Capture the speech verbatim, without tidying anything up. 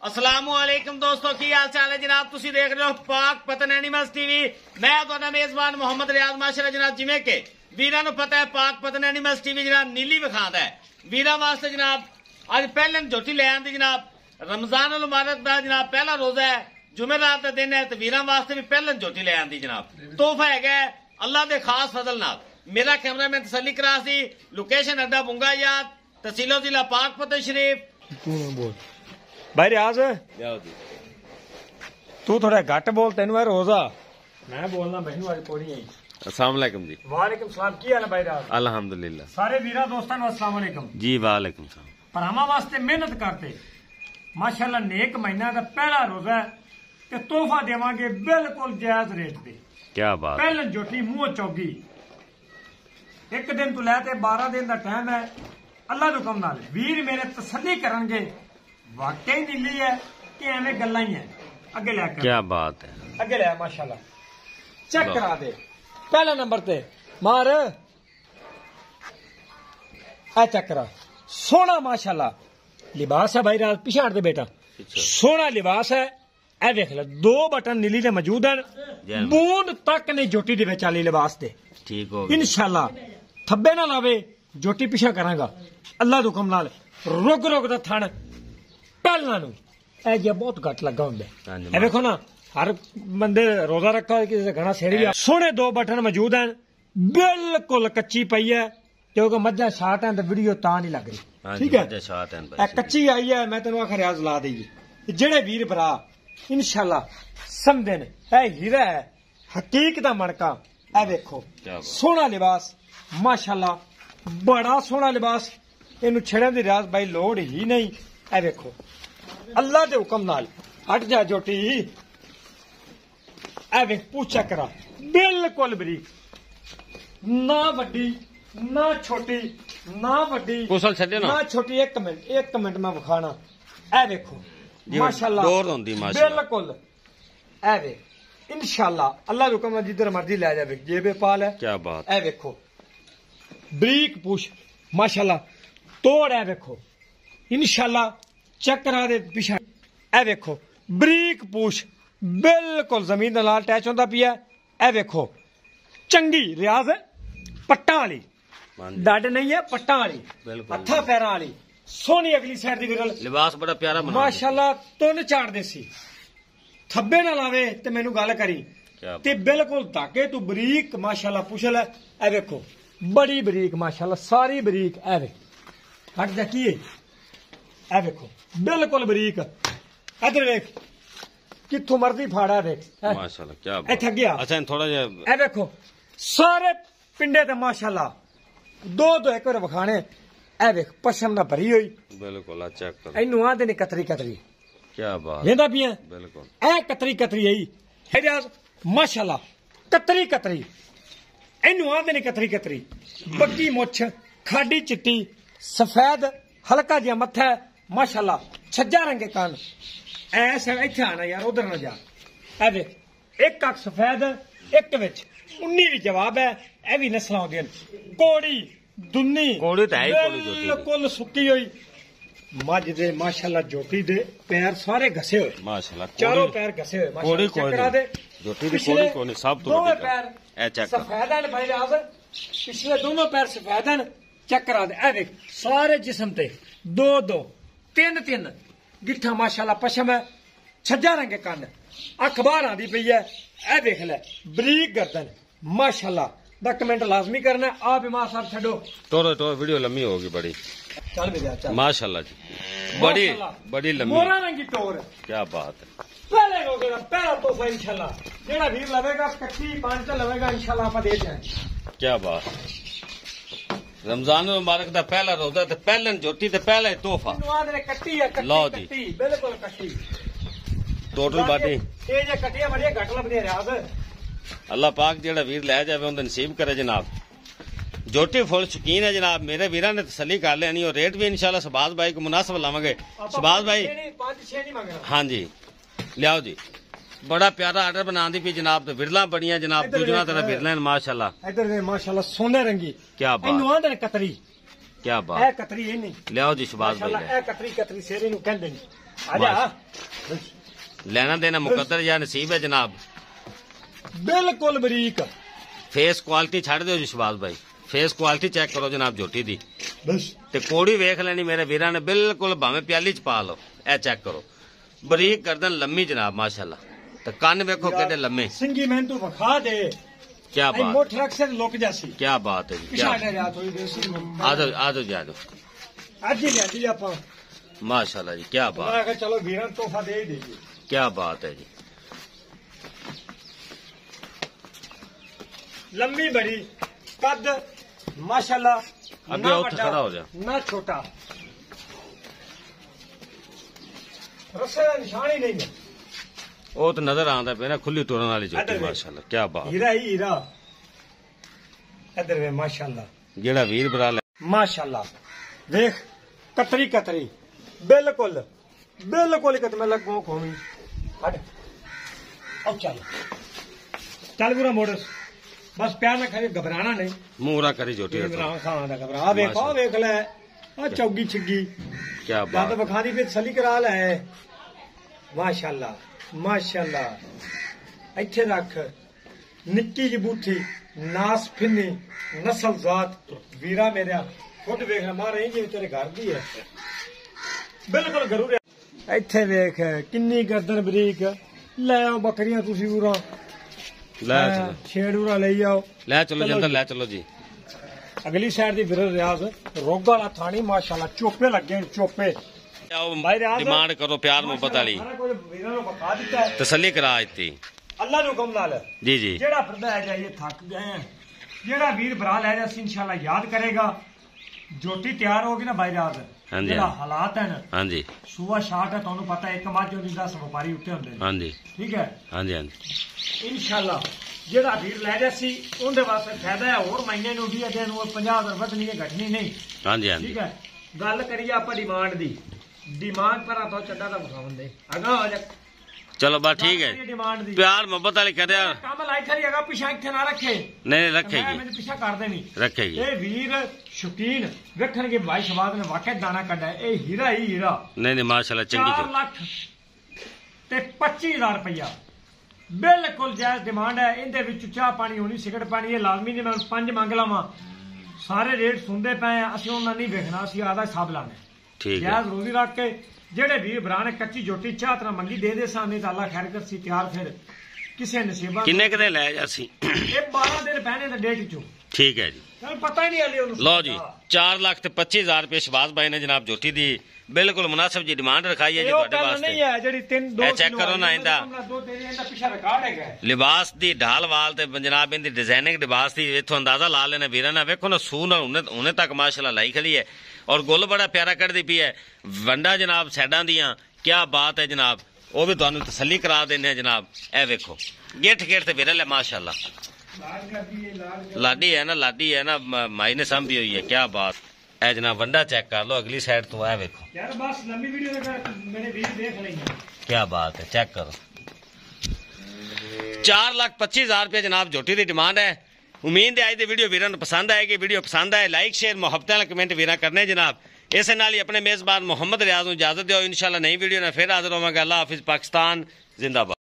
अस्सलामुअलैकुम दोस्तों, की हाल चाल है जनाब। तुसी देख रहे हो पाक पतन एनिमल्स टीवी। मैं तुहाडा मेजबान मोहम्मद रियाज माशरा जनाब। जिवें के वीरां नूं पता है पाक पतन एनिमल्स टीवी जनाब नीली विखांदा है वीरां वास्ते जनाब। अज पहले झोटी ले आंदी जनाब। रमजान उल मुबारक दा जनाब पहला रोजा है, जुमेरात का दिन है, तो वीरां वास्ते भी पहले झोटी ले आंदी जनाब। तोहफा है अल्लाह के खास फजल नाल। मेरा कैमरामैन तसल्ली करा सी। लोकेशन अड्डा बुंगा याद, तहसीलो जिला पाक पतन शरीफ। भाई रियाज तू थोड़ा घट बोल, तेन है रोजा। मैं बोलना मैनू अज कोई आई। अस्सलाम वालेकुम जी। वालेकुम सलाम। की हाल है भाई रियाज? अल्हम्दुलिल्लाह। सारे वीरा दोस्तों अस्सलाम वालेकुम जी। वालेकुम सलाम। भरावां वास्ते मेहनत करते माशाल्लाह नेक महीना का पहला रोजा है ते तोहफा देवांगे बिल्कुल जायज रेट पे। क्या बात। पहले जोटी मुंह चौगी एक दिन तो लैते बारह दिन का टाइम है। अल्लाह के हुक्म नाल वीर मेरे तसल्ली करनगे वाकई नीली है कि एवं गल्लां ही है। अगे लैकर क्या बात है। अगे लिया माशाल्लाह चेक करा दे। पहला नंबर ते मार आ चेक करा। सोना माशाल्लाह लिबास है भाई रात पिछाड़ दे बेटा। सोना लिबास है। ए देख ले दो बटन नीली दे मौजूद हैं। बूंद तक नहीं जोटी दे विच आली लिबास दे। ठीक हो इंशाल्लाह थब्बे ना लावे जोटी पिछा करांगा अल्लाह दे हुक्म नाल। रुक रुक दा थण पहला नूं ए जे बहुत घट लगा हुंदा है। देखो ना हर बंदे रोजा रखा है किसी घना सेड़ी है। सोने दो बटन मौजूद हैं। बिल्कुल कच्ची पई है क्योंकि मज्जा शार्ट है तो वीडियो ता नहीं लग रही। ठीक है कच्ची आई है। मैं तेन आखिर रियाज ला दी जेड़े वीर भरा इंशाल्लाह समझे ने ए हीरा है हकीक दा मणका। ए देखो सोना लिबास माशाल्लाह बड़ा सोना लिबास। इनू छड़न दी रियाज भाई लोड़ ही नहीं। ए देखो अल्लाह के हुक्म नाल हट जा जोटी। ए देख पूछा करा बिल्कुल बरीक ना वड्डी ना छोटी ना वड्डी कुशल छड्डे ना ना छोटी। एक मिनट एक मिनट मैं विखाना। ए देखो माशाल्लाह बिल्कुल। ए देख इंशाल्लाह अल्लाह के हुक्म जिधर मर्जी ले जावे जेबे पाल है। क्या बात। ए देखो बरीक पूछ माशाल्लाह तोड़। ए देखो इंशाल्लाह चेक करा दे पिछा। ए देखो बरीक पूछ बिल्कुल जमीन दे नाल अटैच होंदा पिया। ए देखो चंगी रियाज पट्टा वाली डड नहीं है पट्टा वाली हथा पैरां वाली सोहनी। अगली साइड दी विरल लिबास बड़ा प्यारा बना माशाल्लाह तुन झाड़ दे सी। थब्बे ना लावे ते मैनू गल करी ते बिल्कुल धागे तू बरीक माशाल्लाह पुछल है। ए देखो बड़ी बरीक माशाल्लाह सारी बरीक। ए देख हट जा की ए देखो बिल्कुल बरीक। इधर देख कित्थों मर्जी फाड़ा देख माशाल्लाह। क्या बात। इत्थे गया अच्छा थोड़ा जिहा ए देखो सारे पिंडे ते माशाल्लाह दो दो एक बार विखाने। ए देख पशम ना भरी हुई बिल्कुल। चेक कर इनू आंदे ने कतरी कतरी। क्या बात। वेंदा पिया बिल्कुल ए कतरी कतरी आई है माशाल्लाह कतरी कतरी इनू आंदे ने कतरी कतरी। बग्गी मुछ खाडी चिट्टी सफेद हल्का जिहा मत्था माशाल्लाह छज्जा रंगे कान। ऐसा इत्थे आना यार उधर ना जा। ए देख एक अख सफेद एक विच उन्नी भी जवाब है। ए भी नस्लां होंदियां कोड़ी दुन्नी कोड़ी तो है कोड़ी जोटी बिल्कुल सुक्की हुई मझ दे माशाल्लाह जोटी दे पैर सारे घसे हुए माशाल्लाह। चारों पैर घसे हुए कोड़ी कोई नहीं जोटी दी कोड़ी कोई नहीं सब तो दोनों पैर ए चेक सफेद हैं भाई राज। पिछले दोनों पैर सफेद हैं चेक करा दे। ए देख सारे जिस्म ते दो दो तीन तीन गिट्ठा माशाल्लाह पशम है छज्जा रंगे कान अख बाहर आंदी पई है। ए देख ले बरीक गर्दन माशाल्लाह। दा कमेंट लाजमी करना। आप इमाम साहब छड़ो तोड़ो तो वीडियो लंबी होगी बड़ी। चल भी चल माशाल्लाह जी बड़ी बड़ी लंबी मोरा रंगी टोर। क्या बात है। पहले रोजे दा पहला तोहफा इंशाल्लाह जेड़ा वीर लवेगा कच्ची पांच तो लवेगा इंशाल्लाह आप दे जाए। क्या बात। रमजान मुबारक दा पहला रोजा ते पहले जोटी ते पहला ही तोहफा। कट्टी है लो जी कट्टी बिल्कुल कट्टी टोटल बाटी ये जे कट्टियां बड़ियां घट लभदियां रियाज। अल्लाह पाक जेड़ा वीर लै जावे उन्दा नसीब करे जनाब। जोटी फुल शकीन है जनाब। मेरे वीरा ने तसल्ली कर लेनी और रेट भी इंशाल्लाह शहबाज भाई को मुनासिब लावांगे। शहबाज भाई हाँ जी लियाओ जी। बड़ा प्यारा आर्डर बना दी पी जनाब। तो विरला बड़ियां जनाब दूजना तरह विरला माशाल्लाह। इधर माशाल्लाह सोने रंगी। क्या बात। कतरी क्या बात। ए कतरी है नहीं लियाओ जी शहबाज भाई ए कतरी कतरी शेरे नु कहंदे ने आजा ਲੈਣਾ ਦੇਣਾ ਮੁਕੱਦਰ ਜਾਂ ਨਸੀਬ ਹੈ ਜਨਾਬ। ਬਿਲਕੁਲ ਬਰੀਕ ਫੇਸ ਕੁਆਲਿਟੀ ਛੱਡ ਦਿਓ ਜੀ ਸ਼ਬਾਜ਼ ਭਾਈ, ਫੇਸ ਕੁਆਲਿਟੀ ਚੈੱਕ ਕਰੋ ਜਨਾਬ ਝੋਟੀ ਦੀ। ਬਸ ਤੇ ਕੋੜੀ ਵੇਖ ਲੈਣੀ ਮੇਰੇ ਵੀਰਾਂ ਨੇ, ਬਿਲਕੁਲ ਭਾਵੇਂ ਪਿਆਲੀ ਚ ਪਾ ਲਓ। ਇਹ ਚੈੱਕ ਕਰੋ, ਬਰੀਕ ਗਰਦਨ ਲੰਮੀ ਜਨਾਬ ਮਾਸ਼ਾਅੱਲਾ। ਤੇ ਕੰਨ ਵੇਖੋ ਕਿਹੜੇ ਲੰਮੇ। ਸਿੰਗੀ ਮੈਂ ਤੂੰ ਵਿਖਾ ਦੇ ਕੀ ਐ ਬਾਤ, ਮੋਠ ਰੱਖ ਸੇ ਲੁਕ ਜਾਸੀ। ਕੀ ਬਾਤ ਹੈ ਜੀ। ਪਿਛਾੜੇ ਜਾ ਥੋੜੀ ਦੇਰ ਸੀ ਆਜੋ ਆਜੋ ਜੀ ਆਜੋ। ਅੱਜ ਹੀ ਲਿਆਂਦੀ ਆਪਾਂ। ਮਾਸ਼ਾਅੱਲਾ ਜੀ ਕੀ ਬਾਤ, ਮੈਂ ਕਿਹਾ ਚਲੋ ਵੀਰਾਂ ਤੋਹਫਾ ਦੇ ਹੀ ਦੇਈਏ। ਕੀ ਬਾਤ ਹੈ ਜੀ। ਲੰਮੀ ਬੜੀ ਕੱਦ ਮਾਸ਼ਾਅੱਲਾ। ਅੱਗੇ ਉੱਥੇ ਖੜਾ ਹੋ ਜਾ। ਨਾ ਛੋਟਾ, ਰਸੇ ਦਾ ਨਿਸ਼ਾਨ ਹੀ ਨਹੀਂ ਹੈ। ਉਹ ਤਾਂ ਨਜ਼ਰ ਆਉਂਦਾ ਪਿਆ ਨਾ, ਖੁੱਲੀ ਤੁਰਨ ਵਾਲੀ ਝੋਟੀ ਮਾਸ਼ਾਅੱਲਾ। ਕੀ ਬਾਤ, ਹੀਰਾ ਹੀ ਹੀਰਾ। ਇਧਰ ਵੇ ਮਾਸ਼ਾਅੱਲਾ, ਜਿਹੜਾ ਵੀਰ ਭਰਾ ਲੈ ਮਾਸ਼ਾਅੱਲਾ ਵੇਖ ਕਤਰੀ ਕਤਰੀ ਬਿਲਕੁਲ ਬਿਲकुल कत में लगो खोमी हट अब चल चल पूरा मोटर बस प्यार ना खड़े घबराना नहीं मूरा करी झोटी इमरान खान दा घबरा वेख आ वेख ले आ चौगी छिगी क्या बात दाद बखानी पे सली करा ले माशाअल्लाह माशाअल्लाह इथे रख निक्की जी बूठी नास फिन्नी नस्ल जात वीरा मेरा खुद वेख मार रही जी तेरे घर दी है बिल्कुल जरूर ਇੱਥੇ ਵੇਖ ਕਿੰਨੀ ਗਰਦਨ ਬਰੀਕ ਲੈ ਆਓ ਬੱਕਰੀਆਂ ਤੁਸੀਂ ਉਰਾ ਲੈ ਚਲੋ ਛੇੜੂਰਾ ਲਈ ਆਓ ਲੈ ਚਲੋ ਜੰਦਰ ਲੈ ਚਲੋ ਜੀ ਅਗਲੀ ਸਾਈਡ ਦੀ ਵਿਰਲ ਰਿਆਜ਼ ਰੋਗ ਵਾਲਾ ਥਾਣੀ ਮਾਸ਼ਾਅੱਲਾ ਚੋਪੇ ਲੱਗੇ ਚੋਪੇ ਆਓ ਡਿਮਾਂਡ ਕਰੋ ਪਿਆਰ ਮੁਹੱਬਤ ਵਾਲੀ ਸਾਰਾ ਕੁਝ ਵੀਰਾਂ ਨੂੰ ਬਖਾ ਦਿੱਤਾ ਹੈ ਤਸੱਲੀ ਕਰਾ ਦਿੱਤੀ ਅੱਲਾ ਦੇ ਹੁਕਮ ਨਾਲ ਜੀ ਜੀ ਜਿਹੜਾ ਫਿਰਦਾ ਹੈ ਜਾਈਏ ਥੱਕ ਗਏ ਆ ਜਿਹੜਾ ਵੀਰ ਭਰਾ ਲੈ ਜਾ ਸੀ ਇਨਸ਼ਾਅੱਲਾ ਯਾਦ ਕਰੇਗਾ ਜੋਟੀ ਤਿਆਰ ਹੋ ਗਈ ਨਾ ਭਾਈ ਰਾਜ਼ ਹਾਂਜੀ ਜਿਹੜਾ ਹਾਲਾਤ ਹਨ ਹਾਂਜੀ ਸੂਆ ਸ਼ਾਟ ਹੈ ਤੁਹਾਨੂੰ ਪਤਾ ਇੱਕ ਮੱਝ ਹੁੰਦੀ ਦਸ ਵਪਾਰੀ ਉੱਤੇ ਹੁੰਦੇ ਨੇ ਹਾਂਜੀ ਠੀਕ ਹੈ ਹਾਂਜੀ ਹਾਂਜੀ ਇਨਸ਼ਾਅੱਲਾ ਜਿਹੜਾ ਵੀਰ ਲੈ ਜਾ ਸੀ ਉਹਦੇ ਵਾਸਤੇ ਫਾਇਦਾ ਹੈ ਹੋਰ ਮਹੀਨੇ ਨੂੰ ਵੀ ਅਜੇ ਨੂੰ ਪੰਜਾਹ ਹਜ਼ਾਰ ਵਧਣੀ ਹੈ ਘਟਣੀ ਨਹੀਂ ਹਾਂਜੀ ਹਾਂਜੀ ਠੀਕ ਹੈ ਗੱਲ ਕਰੀਏ ਆਪਾਂ ਡਿਮਾਂਡ ਦੀ ਡਿਮਾਂਡ ਪਰ ਆ ਤੋਂ ਚੱਡਾ ਦਾ ਵਿਖਾਉਣ ਦੇ ਅਗਾ ਹੋ ਜਾ ਚਲੋ ਬਸ ਠੀਕ ਹੈ ਡਿਮਾਂਡ ਦੀ ਪਿਆਰ ਮੁਹੱਬਤ ਵਾਲੀ ਕਰਿਆ ਕੰਮ ਲਾਈ ਖੜੀ ਅਗਾ ਪਿਛਾ ਇੱਥੇ ਨਾ ਰੱਖੇ ਨਹੀਂ ਰੱਖੇਗੀ ਮੈਨੂੰ ਪਿਛਾ ਕਰ ਦੇਣੀ ਰੱਖੇਗੀ ਇਹ ਵੀਰ ਸ਼ੌਕੀਨ ਵੇਖਣਗੇ ਭਾਈ ਸ਼ਬਾਦ ਨੇ ਵਾਕਿਆ ਦਾਣਾ ਕੱਢਿਆ ਇਹ ਹੀਰਾ ਹੀ ਹੀਰਾ ਨਹੀਂ ਨਹੀਂ ਮਾਸ਼ਾਅੱਲਾ ਚੰਗੀ ਚਾਰ ਲੱਖ ਤੇ ਪੱਚੀ ਹਜ਼ਾਰ ਰੁਪਇਆ ਬਿਲਕੁਲ ਜਾਇਜ਼ ਡਿਮਾਂਡ ਹੈ ਇਹਦੇ ਵਿੱਚ ਚਾਹ ਪਾਣੀ ਹੋਣੀ ਸਿਗਰਟ ਪਾਣੀ ਇਹ ਲਾਜ਼ਮੀ ਨਹੀਂ ਮੈਂ ਪੰਜ ਮੰਗ ਲਾਵਾਂ ਸਾਰੇ ਰੇਟ ਸੁਣਦੇ ਪਏ ਆ ਅਸੀਂ ਉਹਨਾਂ ਨਹੀਂ ਵੇਖਣਾ ਅਸੀਂ ਆਦਾ ਹਿਸਾਬ ਲਾਣਾ ਠੀਕ ਹੈ ਜਾਇਜ਼ ਰੋਜ਼ੀ ਰੱਖ ਕੇ ਜਿਹੜੇ ਵੀਰ ਭਰਾ ਨੇ ਕੱਚੀ ਜੋਟੀ ਚਾਹ ਤਰ੍ਹਾਂ ਮੰਗੀ ਦੇ ਦੇ ਸਾਹਮਣੇ ਤਾਂ ਅੱਲਾ ਖੈਰ ਕਰਸੀ ਤਿਆਰ ਫਿਰ ਕਿਸੇ ਨਸੀਬਾਂ ਕਿੰਨੇ ਕਦੇ ਲੈ ਜਾਸੀ ਇਹ ਬਾਰਾਂ ਦਿਨ ਪਹਿਨੇ ਦਾ ਡੇਟ ਚੋਂ ਠੀਕ ਹੈ ਜੀ ਤੁਹਾਨੂੰ ਪਤਾ ਹੀ ਨਹੀਂ ਹਲੇ ਉਹਨੂੰ ਲਓ ਜੀ ਚਾਰ ਲੱਖ ਤੇ ਪੱਚੀ ਹਜ਼ਾਰ ਰੁਪਏ ਸ਼ਬਾਜ਼ ਭਾਈ ਨੇ ਜਨਾਬ ਜੋਟੀ ਦੀ ਬਿਲਕੁਲ ਮੁਨਾਸਿਬ ਜੀ ਡਿਮਾਂਡ ਰਖਾਈ ਹੈ ਜੀ ਤੁਹਾਡੇ ਵਾਸਤੇ ਨਹੀਂ ਹੈ ਜਿਹੜੀ ਤਿੰਨ ਦੋ ਇਹ ਚੈੱਕ ਕਰੋ ਨਾ ਇਹਦਾ ਦੋ ਤੇਰੇ ਇਹਦਾ ਪਿੱਛਾ ਰਿਕਾਰਡ ਹੈਗਾ ਲਿਬਾਸ ਦੀ ਢਾਲ ਵਾਲ ਤੇ ਜਨਾਬ ਇਹਦੀ ਡਿਜ਼ਾਈਨਿੰਗ ਲਿਬਾਸ ਦੀ ਇਥੋਂ ਅੰਦਾਜ਼ਾ ਲਾ ਲੈਣਾ ਵੀਰਾਂ ਨਾਲ ਵੇਖੋ ਨਾ ਸੂ ਨਾਲ ਹੁਣੇ ਹੁਣੇ ਤੱਕ ਮਾਸ਼ਾਅੱਲਾ ਲਾਈ ਖੜੀ ਹੈ ਔਰ ਗੁੱਲ ਬੜਾ ਪਿਆਰਾ ਕੱਢਦੀ ਪਈ ਹੈ ਵੰਡਾ ਜਨਾਬ ਸਾਈਡਾਂ ਦੀਆਂ ਕੀ ਬਾਤ ਹੈ ਜਨਾਬ ਉਹ ਵੀ ਤੁਹਾਨੂੰ ਤਸੱਲੀ ਕਰਾ ਦਿੰਦੇ ਆ ਜਨਾਬ ਇਹ ਵੇਖੋ ਗਿੱਠ ਗਿੱਠ ਤੇ ਵਿਰਲ ਹੈ ਮਾਸ਼ਾਅੱਲਾ ਲਾਡੀ ਹੈ ਨਾ ਲਾਡੀ ਹੈ ਨਾ ਮਾਈ ਨੇ ਸਾਂਭੀ ਹੋਈ ਹੈ ਕੀ ਬਾਤ ਇਹ ਜਨਾਬ ਵੰਡਾ ਚੈੱਕ ਕਰ ਲਓ ਅਗਲੀ ਸਾਈਡ ਤੋਂ ਇਹ ਵੇਖੋ ਯਾਰ ਬਸ ਲੰਮੀ ਵੀਡੀਓ ਦਾ ਮੇਰੇ ਵੀਰ ਦੇਖ ਲੈਂਗੇ ਕੀ ਬਾਤ ਹੈ ਚੈੱਕ ਕਰੋ ਚਾਰ ਲੱਖ ਪੱਚੀ ਹਜ਼ਾਰ ਰੁਪਏ ਜਨਾਬ ਝੋਟੀ ਦੀ ਡਿਮਾਂਡ ਹੈ ਉਮੀਦ ਹੈ ਅੱਜ ਦੀ ਵੀਡੀਓ ਵੀਰਾਂ ਨੂੰ ਪਸੰਦ ਆਏਗੀ ਵੀਡੀਓ ਪਸੰਦ ਆਏ ਲਾਈਕ ਸ਼ੇਅਰ ਮੁਹੱਬਤ ਨਾਲ ਕਮੈਂਟ ਵੀਰਾਂ ਕਰਨੇ ਜਨਾਬ ਇਸੇ ਨਾਲ ਹੀ ਆਪਣੇ ਮੇਜ਼ਬਾਨ ਮੁਹੰਮਦ ਰਿਆਜ਼ ਨੂੰ ਇਜਾਜ਼ਤ ਦਿਓ ਇਨਸ਼ਾਅੱਲਾ ਨਈ ਵੀਡੀਓ ਨਾਲ ਫਿਰ ਹਾਜ਼ਰ ਹੋਵਾਂਗੇ ਅੱਲਾਹ ਹਾਫਿਜ਼ ਪਾਕਿਸਤਾਨ ਜ਼ਿੰਦਾਬਾਦ।